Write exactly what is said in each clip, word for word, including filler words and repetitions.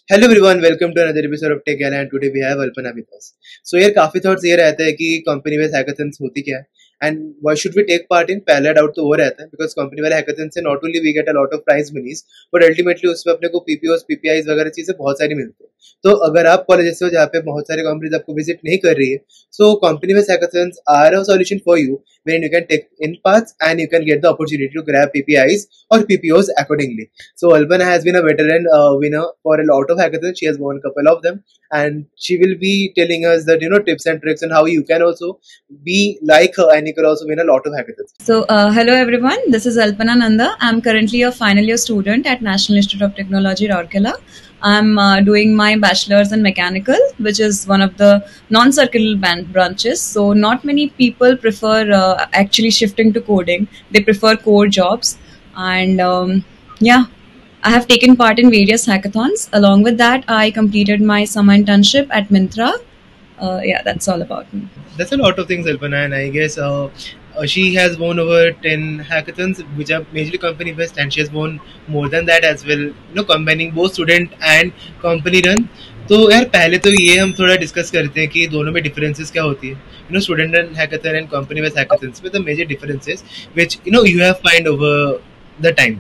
Hello everyone, welcome to another episode of tech and today we have Alpana with us. So यार काफी thoughts ये रहते हैं कि कंपनी बेस्ड हैकाथॉन्स होती क्या है and why should we take part in. पहला डाउट तो वो रहता है बिकॉज कंपनी वाले हैकाथॉन से not only we get a lot of prize moneys but ultimately उसमें अपने को पीपीओस पीपीआईज वगैरह चीजें बहुत सारी मिलती है। तो अगर आप कॉलेज से हो जहाँ पे बहुत सारी कंपनीज आपको विजिट नहीं कर रही है, so company based hackathons are a solution for you wherein you can take in parts and you can get the opportunity to grab P P Is or P P Os accordingly. So Alpana has been a veteran uh, winner for a lot of hackathons. She has won a couple of them and she will be telling us that you know tips and tricks and how you can also be like her and you can also win a lot of hackathons. So uh, hello everyone, this is Alpana Nanda. I'm currently a final year student at National Institute of Technology, Rourkela. I'm uh, doing my bachelor's in mechanical, which is one of the non-circular ban- branches. So not many people prefer uh, actually shifting to coding. They prefer core jobs. And um, yeah, I have taken part in various hackathons. Along with that, I completed my summer internship at Myntra. Uh, yeah, that's all about me. That's a lot of things, Alpana, and I guess uh, uh, she has won over ten hackathons, which are majorly company based, and she has won more than that as well. You know, combining both student and company run. तो यार पहले तो ये हम थोड़ा discuss करते हैं कि दोनों में डिफरेंसेस क्या होती है। You know, student run hackathon and company based hackathons में the major differences which you know you have find over the time.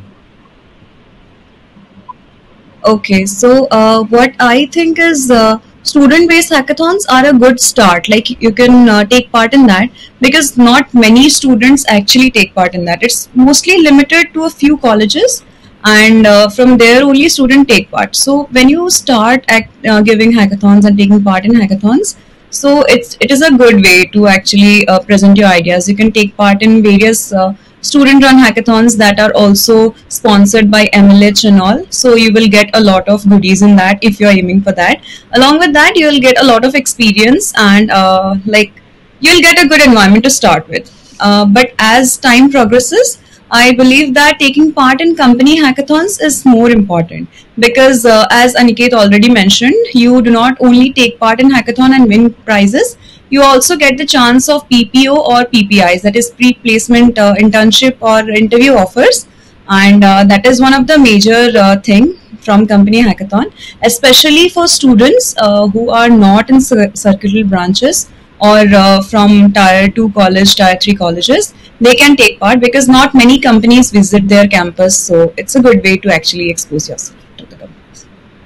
Okay, so uh, what I think is uh, student-based hackathons are a good start. Like you can uh, take part in that because not many students actually take part in that. It's mostly limited to a few colleges, and uh, from there only students take part. So when you start act, uh, giving hackathons and taking part in hackathons, so it's it is a good way to actually uh, present your ideas. You can take part in various uh, student run hackathons that are also sponsored by M L H and all, so you will get a lot of goodies in that if you are aiming for that. Along with that, you will get a lot of experience and uh, like you'll get a good environment to start with. Uh, but as time progresses, I believe that taking part in company hackathons is more important because uh, as Aniket already mentioned, you do not only take part in hackathon and win prizes, you also get the chance of P P O or P P Is, that is pre-placement uh, internship or interview offers, and uh, that is one of the major uh, thing from company hackathon, especially for students uh, who are not in cir- circular branches or uh, from tier two college, tier three colleges. They can take part because not many companies visit their campus, so it's a good way to actually expose yourself to the companies.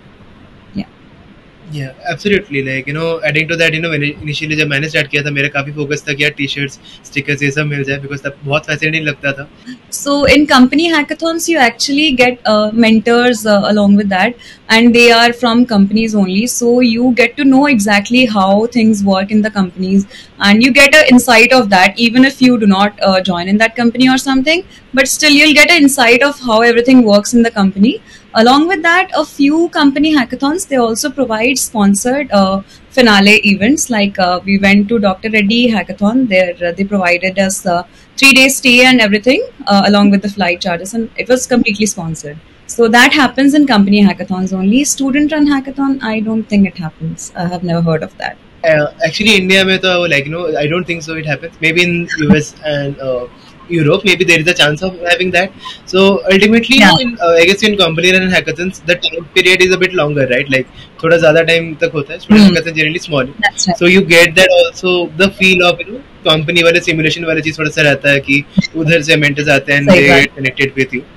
Yeah. Yeah, absolutely. Like you know, adding to that, you know, when initially जब मैंने start किया था, मेरा काफी focus था कि यार T-shirts, stickers ये सब मिल जाए बिकॉज तब बहुत फैसिनेटिंग लगता था। So in company hackathons, you actually get uh, mentors uh, along with that, and they are from companies only. So you get to know exactly how things work in the companies, and you get an insight of that. Even if you do not uh, join in that company or something, but still you'll get an insight of how everything works in the company. Along with that, a few company hackathons, they also provide sponsored uh, finale events. Like uh, we went to Doctor Reddy hackathon. There uh, they provided us uh, three day stay and everything uh, along with the flight charges, and it was completely sponsored. So that happens in company hackathons only. Student run hackathon, I don't think it happens. I have never heard of that. Uh, actually, India में तो like you know, I don't think so. It happens maybe in U S and uh, Europe. Maybe there is a chance of having that. So ultimately, Yeah. you know, in, uh, I guess in company run hackathons, the time period is a bit longer, right? Like थोड़ा ज़्यादा time तक होता है. Student Hmm. hackathon generally small. That's right. So you get that also the feel of you know company वाले simulation वाले चीज थोड़ा सा रहता है कि उधर से mentors आते हैं and सही they बात। get connected with you.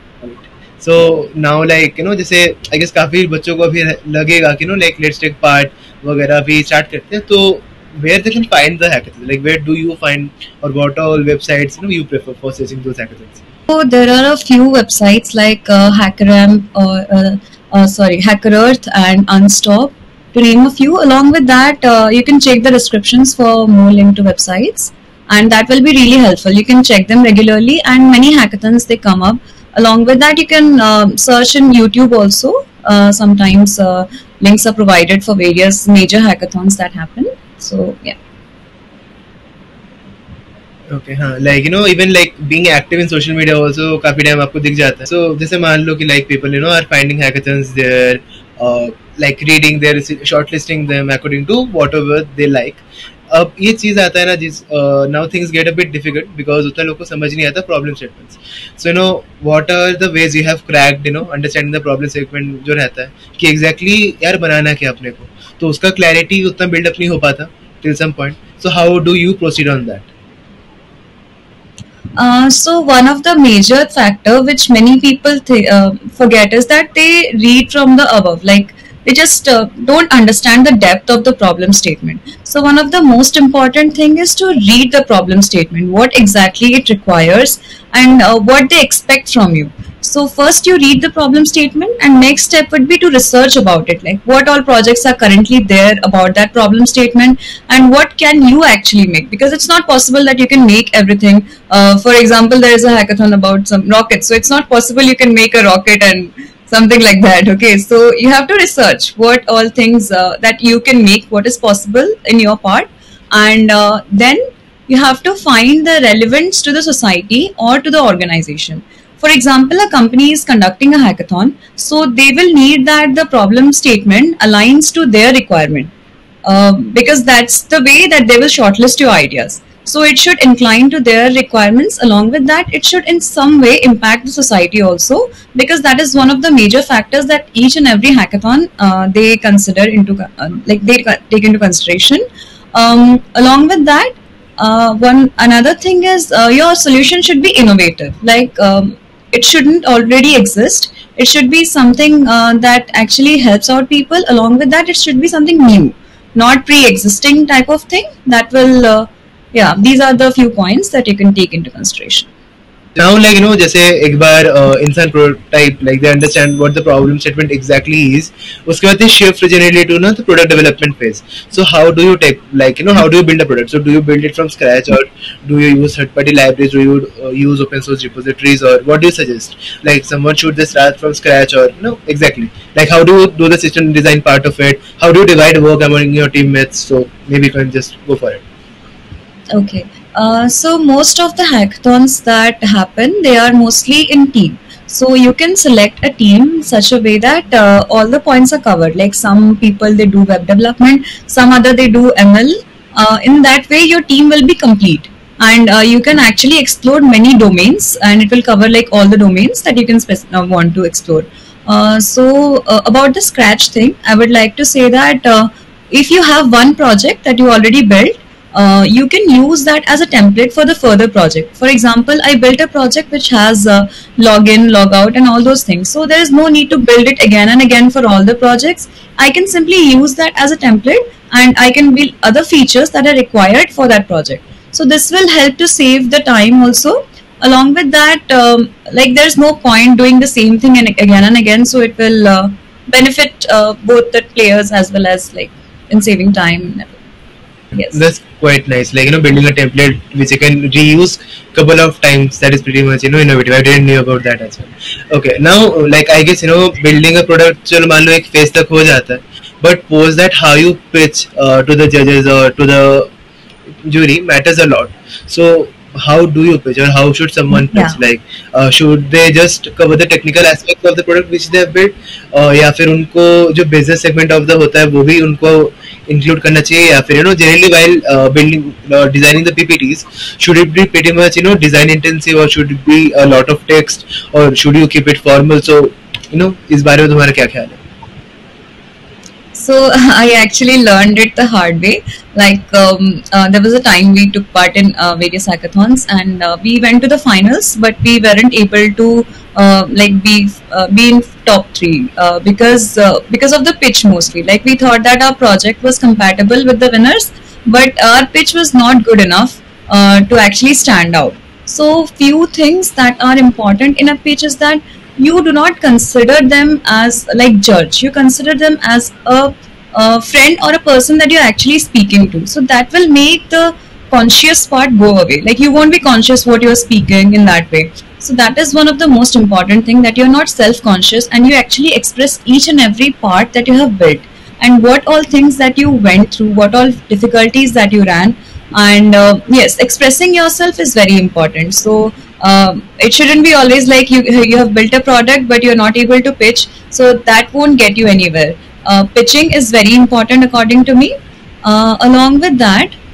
So now like you know जैसे I guess काफी बच्चों को अभी लगेगा कि you know like let's take part वगैरह भी start करते हैं तो where they can find the hackathons, like where do you find or what all websites you know you prefer for searching those hackathons? So there are a few websites like uh, HackerRamp or uh, uh, sorry HackerEarth and Unstop, to name a few. Along with that, uh, you can check the descriptions for more link to websites, and that will be really helpful. You can check them regularly, and many hackathons they come up. Along with that, you can um, search in YouTube also. Uh, sometimes uh, links are provided for various major hackathons that happen. So yeah. Okay, हाँ, like you know even like being active in social media also काफी time आपको दिख जाता है. So जैसे मान लो कि like people you know are finding hackathons there, uh, like reading their shortlisting them according to whatever they like. अब ये चीज आता है ना जिस now things get a bit difficult because उतना लोग को समझ नहीं आता problem statements. So you know what are the ways you have cracked you know understanding the problem statement जो रहता है कि एग्जैक्टली exactly यार बनाना क्या अपने को, तो उसका क्लैरिटी उतना बिल्डअप नहीं हो पाता till some point. So how do you proceed on that? Uh, so one of the major factor which many people th- uh, forget is that they read from the above, like they just uh, don't understand the depth of the problem statement. So one of the most important thing is to read the problem statement, what exactly it requires and uh, what they expect from you. So first you read the problem statement, and next step would be to research about it, like what all projects are currently there about that problem statement and what can you actually make, because it's not possible that you can make everything. Uh, for example, there is a hackathon about some rockets, so it's not possible you can make a rocket and something like that. Okay, so you have to research what all things uh, that you can make, what is possible in your part, and uh, then you have to find the relevance to the society or to the organization. For example, a company is conducting a hackathon, so they will need that the problem statement aligns to their requirement, uh, because that's the way that they will shortlist your ideas. So it should incline to their requirements. Along with that, it should in some way impact the society also, because that is one of the major factors that each and every hackathon uh, they consider into uh, like they take into consideration. Um, along with that, uh, one another thing is uh, your solution should be innovative. Like um, it shouldn't already exist. It should be something uh, that actually helps out people. Along with that, it should be something new, not pre-existing type of thing. That will uh, yeah, these are the few points that you can take into consideration. Now like you know जैसे एक बार इंसान prototype like they understand what the problem statement exactly is, उसके बाद they shift generally to ना the product development phase. So how do you take like you know how do you build a product? So do you build it from scratch, or do you use third party libraries, do you uh, use open source repositories, or what do you suggest? Like someone should just start from scratch, or no exactly like how do you do the system design part of it? How do you divide work among your teammates? So maybe you can just go for it. Okay. Uh, so most of the hackathons that happen, they are mostly in team. So you can select a team in such a way that uh, all the points are covered. Like some people they do web development, some other they do M L. Uh, in that way, your team will be complete, and uh, you can actually explore many domains, and it will cover like all the domains that you can spec- uh, want to explore. Uh, so uh, about the scratch thing, I would like to say that uh, if you have one project that you already built, Uh, you can use that as a template for the further project. For example, I built a project which has uh, login, logout and all those things. So there is no need to build it again and again for all the projects. I can simply use that as a template, and I can build other features that are required for that project. So this will help to save the time also. Along with that, um, like there's no point doing the same thing and again and again. So it will uh, benefit uh, both the players as well as like in saving time. Yes. That's quite nice. Like you know, building a template which you can reuse couple of times. That is pretty much you know innovative. I didn't know about that as well. Okay, now like I guess you know building a product चलो मान लो एक phase तक हो जाता है, but post that how you pitch uh, to the judges or to the jury matters a lot. So how do you pitch, or how should someone pitch? Yeah. Like uh, should they just cover the technical aspects of the product which they have built, uh, या फिर उनको जो business segment of the होता है वो भी उनको include करना चाहिए, या फिर you know generally while uh, building uh, designing the P P Ts should it be pretty much you know design intensive, or should it be a lot of text, or should you keep it formal? So you know इस बारे में तुम्हारा क्या ख्याल है? So I actually learned it the hard way. Like um, uh, there was a time we took part in uh, various hackathons, and uh, we went to the finals, but we weren't able to uh, like be uh, be in top three uh, because uh, because of the pitch mostly. Like we thought that our project was compatible with the winners, but our pitch was not good enough uh, to actually stand out. So few things that are important in a pitch is that you do not consider them as like judge. You consider them as a, a friend or a person that you're actually speaking to. So that will make the conscious part go away. Like you won't be conscious what you're speaking in that way. So that is one of the most important thing, that you're not self-conscious and you actually express each and every part that you have built and what all things that you went through, what all difficulties that you ran. And uh, yes, expressing yourself is very important. So um, it shouldn't be always like you you have built a product but you're not able to pitch. So that won't get you anywhere. Uh, pitching is very important according to me. Uh, along with that,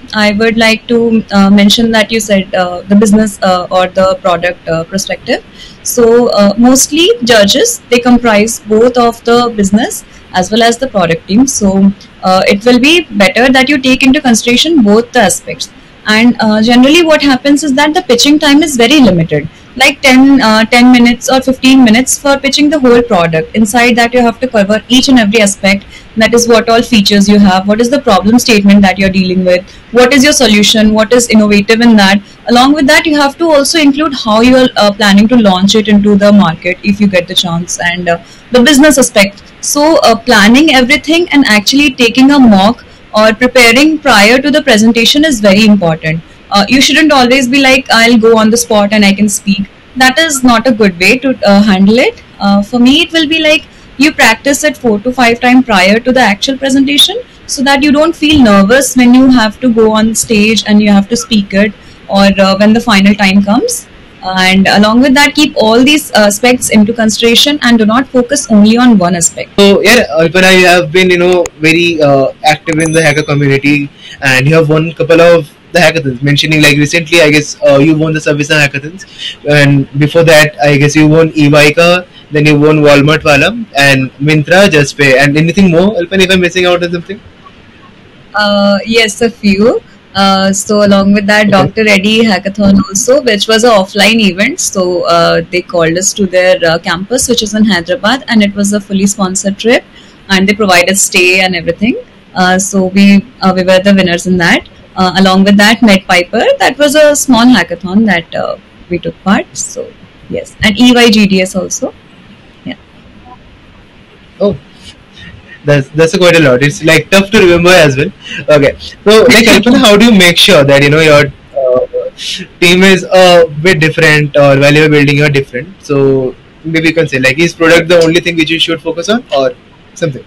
I would like to uh, mention that you said uh, the business uh, or the product uh, perspective. So uh, mostly judges, they comprise both of the business as well as the product team. So uh, it will be better that you take into consideration both the aspects. And uh, generally what happens is that the pitching time is very limited, like ten, uh, ten minutes or fifteen minutes for pitching the whole product. Inside that you have to cover each and every aspect, that is what all features you have, what is the problem statement that you're dealing with, what is your solution, what is innovative in that. Along with that, you have to also include how you are uh, planning to launch it into the market if you get the chance, and uh, the business aspect. So uh, planning everything and actually taking a mock or preparing prior to the presentation is very important. Uh, you shouldn't always be like, I'll go on the spot and I can speak. That is not a good way to uh, handle it. Uh, for me, it will be like you practice it four to five times prior to the actual presentation, so that you don't feel nervous when you have to go on stage and you have to speak it, or uh, when the final time comes. And along with that, keep all these aspects into consideration and do not focus only on one aspect. So yeah, Alpana, you have been, you know, very uh, active in the hacker community, and you have won a couple of the hackathons. Mentioning like recently, I guess uh, you won the service hackathons, and before that, I guess you won e-Bika, then you won Walmart Wala and Myntra Just Pay, and anything more, Alpana, if I'm missing out on something? Uh, yes, a few. Uh, so along with that, Okay. doctor Reddy Hackathon also, which was an offline event. So uh, they called us to their uh, campus, which is in Hyderabad, and it was a fully sponsored trip, and they provided stay and everything. Uh, so we uh, we were the winners in that. Uh, along with that, Met Piper, that was a small hackathon that uh, we took part. So yes, and E Y G D S also. Yeah. Oh, that's that's a quite a lot. It's like tough to remember as well. Okay, so like Alpana, how do you make sure that you know your uh, team is a bit different, or while you're building you're different? So maybe you can say like, is product the only thing which you should focus on, or something?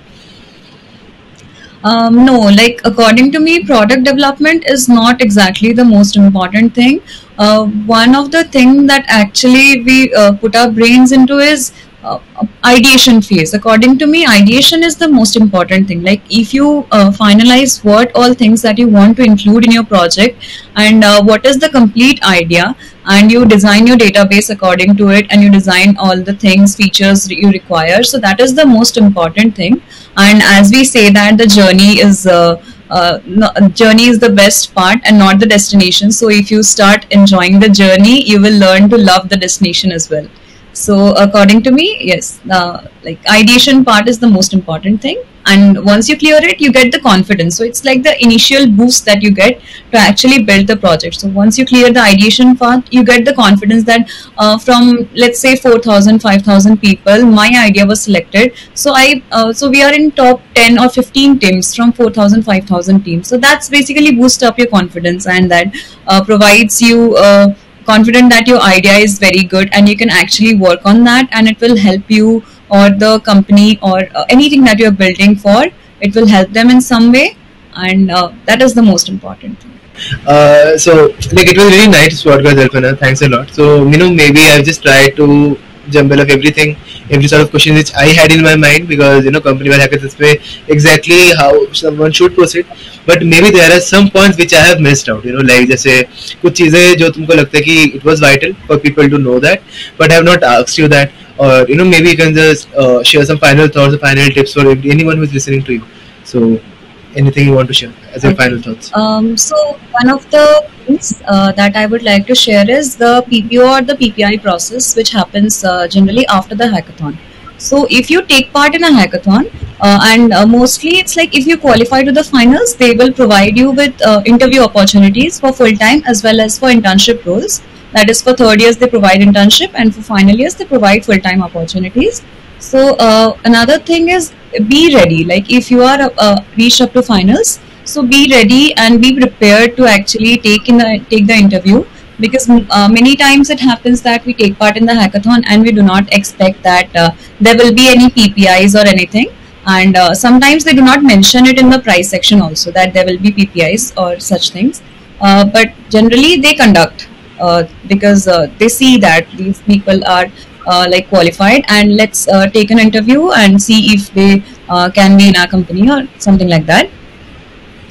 Um, no, like according to me, product development is not exactly the most important thing. Uh, one of the thing that actually we uh, put our brains into is uh, ideation phase. According to me, ideation is the most important thing. Like if you uh, finalize what all things that you want to include in your project, and uh, what is the complete idea, and you design your database according to it, and you design all the things, features you require. So that is the most important thing. And as we say that the journey is uh, uh, no, journey is the best part and not the destination. So if you start enjoying the journey, you will learn to love the destination as well. So according to me, yes, uh, like ideation part is the most important thing, and once you clear it, you get the confidence. So it's like the initial boost that you get to actually build the project. So once you clear the ideation part, you get the confidence that uh, from let's say four thousand, five thousand people, my idea was selected. So I uh, so we are in top ten or fifteen teams from four thousand, five thousand teams. So that's basically boost up your confidence, and that uh, provides you uh, confident that your idea is very good and you can actually work on that, and it will help you or the company or uh, anything that you're building for, it will help them in some way, and uh, that is the most important thing. Uh, so like it was really nice podcast, Alpana. Thanks a lot. So you know, maybe I've just tried to jumble up everything, every sort of question which I had in my mind, because you know company will hack it this way, exactly how someone should proceed. But maybe there are some points which I have missed out. You know, like जैसे कुछ चीजें जो तुमको लगता है कि it was vital for people to know that, but I have not asked you that. Or you know, maybe you can just uh, share some final thoughts or final tips for anyone who is listening to you. So anything you want to share as your Okay. final thoughts? Um, so one of the things uh, that I would like to share is the P P O or the P P I process, which happens uh, generally after the hackathon. So if you take part in a hackathon, uh, and uh, mostly it's like if you qualify to the finals, they will provide you with uh, interview opportunities for full time as well as for internship roles. That is, for third years they provide internship, and for final years they provide full time opportunities. So uh, another thing is, be ready. Like if you are uh, reached up to finals, so be ready and be prepared to actually take in the take the interview, because uh, many times it happens that we take part in the hackathon and we do not expect that uh, there will be any P P Is or anything, and uh, sometimes they do not mention it in the prize section also that there will be P P Is or such things, uh, but generally they conduct uh, because uh, they see that these people are uh, like qualified, and let's uh, take an interview and see if they uh, can be in our company or something like that.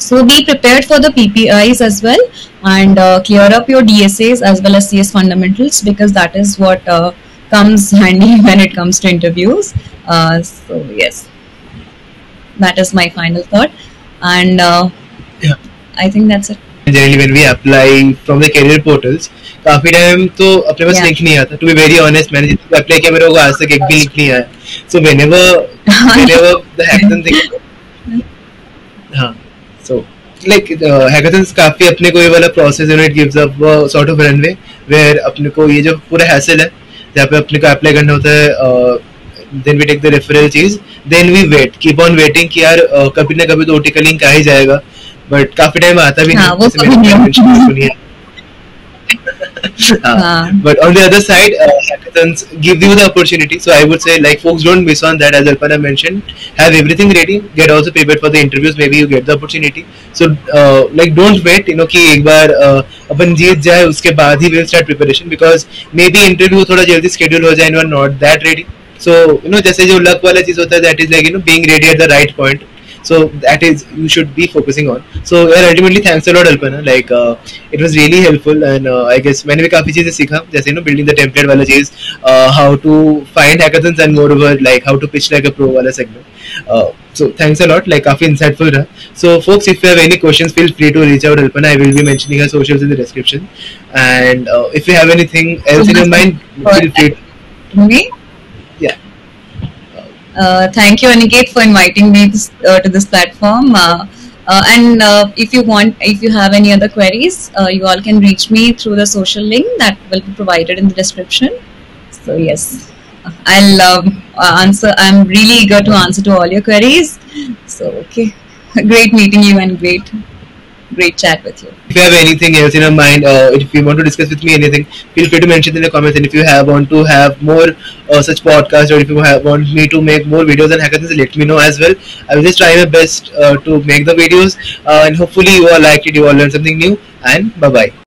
So be prepared for the P P Is as well, and uh, clear up your D S As as well as C S fundamentals, because that is what uh, comes handy when it comes to interviews. Uh, so yes, that is my final thought, and uh, Yeah. I think that's it. Generally when we apply from the career portals, काफी time तो अपने पास Yeah. Link नहीं आता. To be very honest, मैंने जितना apply किया मेरे को आज तक एक भी लिंक नहीं आया. So whenever whenever the hackathon thing, हाँ, so like uh, hackathons काफी अपने को ये वाला process, you know, it gives up a sort of runway where अपने को ये जो पूरा hassle है जहाँ पे अपने को अप्लाई करना होता है, uh, then we take the referral चीज, then we wait, keep on waiting कि यार uh, कभी ना कभी तो O T का लिंक आ ही जाएगा, बट काफी टाइम आता भी हाँ, नहीं. वो जैसे कभी मैंने नहीं mention सुनी है. हाँ. But on the other side, uh, hackathons give you the opportunity. So I would say, like, folks, don't miss on that. As Alpana mentioned, have everything ready. Get also prepared for the interviews. Maybe you get the opportunity. So, uh, like, don't wait. You know कि एक बार uh, अपन जीत जाए उसके बाद ही we'll start preparation, because maybe interview थोड़ा जल्दी schedule हो जाए and you are not that ready. So you know जैसे जो luck वाला चीज होता है, that is like, you know, being ready at the right point. So that is you should be focusing on. So yeah, ultimately thanks a lot Alpana, like uh, it was really helpful, and uh, I guess मैंने भी काफी चीजें सीखा, जैसे you know building the template वाला चीज, uh, how to find hackathons, and moreover like how to pitch like a pro वाला segment. Uh, so thanks a lot, like काफी insightful रहा. So folks, if you have any questions, feel free to reach out Alpana. I will be mentioning her socials in the description, and uh, if you have anything else in your mind, feel free to, Me? yeah. Uh, thank you, Aniket, for inviting me this, uh, to this platform. Uh, uh, and uh, if you want, if you have any other queries, uh, you all can reach me through the social link that will be provided in the description. So yes, I'll um, uh, answer. I'm really eager to answer to all your queries. So okay, great meeting you and great, great chat with you. If you have anything else in your mind, uh, if you want to discuss with me anything, feel free to mention in the comments. And if you have want to have more uh, such podcasts, or if you have, want me to make more videos and hackathons, let me know as well. I will just try my best uh, to make the videos, uh, and hopefully you all liked it, you all learned something new. And bye bye.